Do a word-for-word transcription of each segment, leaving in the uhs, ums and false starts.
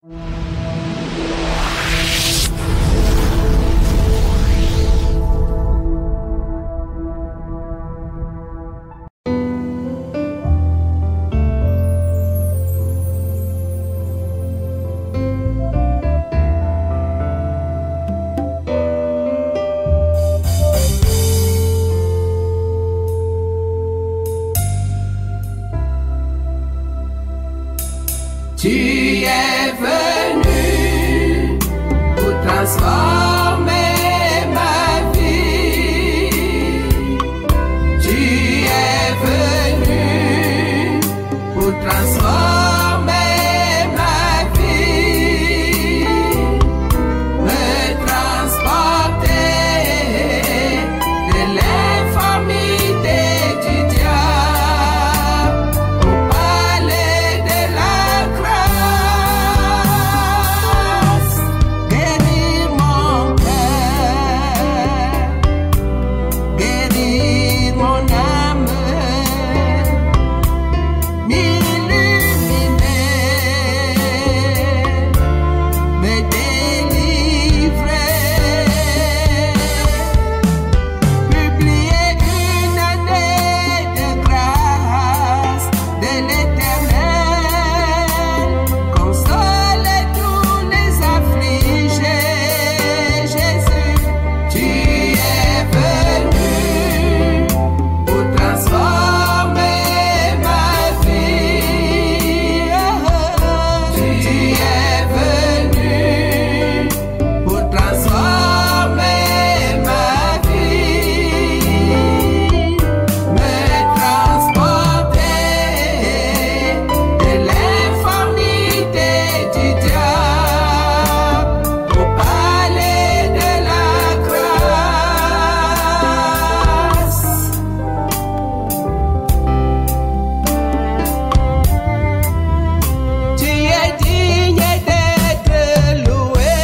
Tu es venu pour transformer ma vie. Tu es venu pour transformer ma vie. Me transporter de l'infamité du diable pour parler de la grâce. Guérir mon cœur, guérir mon âme, m'illuminer, me délivrer, publier une année de grâce de l'Éternel, consoler tous les affligés. Jésus, tu es venu pour transformer ma vie. Tu es venu pour transformer ma vie, me transporter de l'infamité du diable pour parler de la grâce. Tu es digne d'être loué.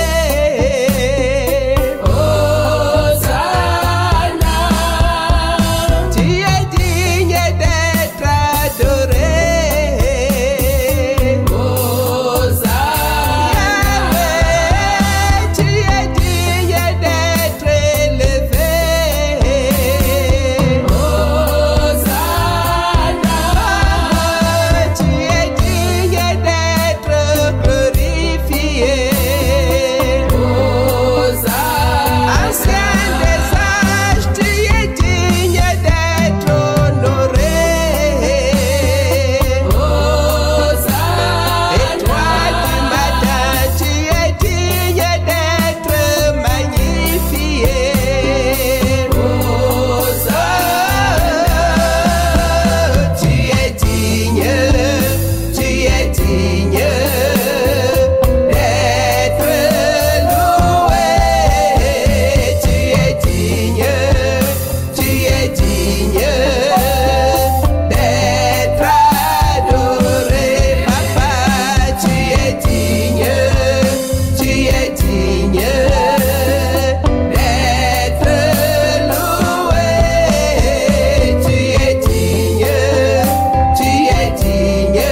Hosanna. Tu es digne d'être adoré. Hosanna. Tu es digne d'être élevé. Hosanna. Tu es digne d'être glorifié. Hosanna. Ancien des âges, tu es digne d'être honoré. Hosanna. Étoile du matin, tu es digne d'être magnifié. Hosanna. Tu es digne, tu es digne d'être loué. Tu es digne, tu es digne d'être adoré. Papa, tu es digne, tu es digne d'être loué. Tu es digne, tu es digne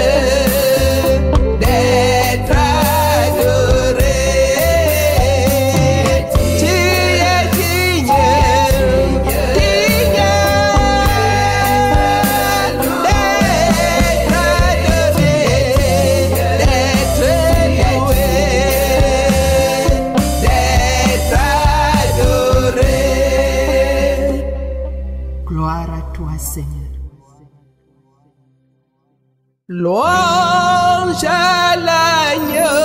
d'être adoré. Tu es digne, digne d'être adoré, d'être loué, d'être adoré. Gloire à toi, Seigneur. Louange à l'agneau,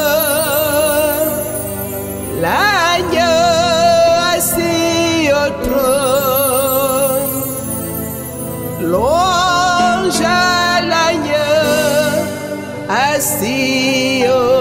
l'agneau assis au trône. Louange à l'agneau assis au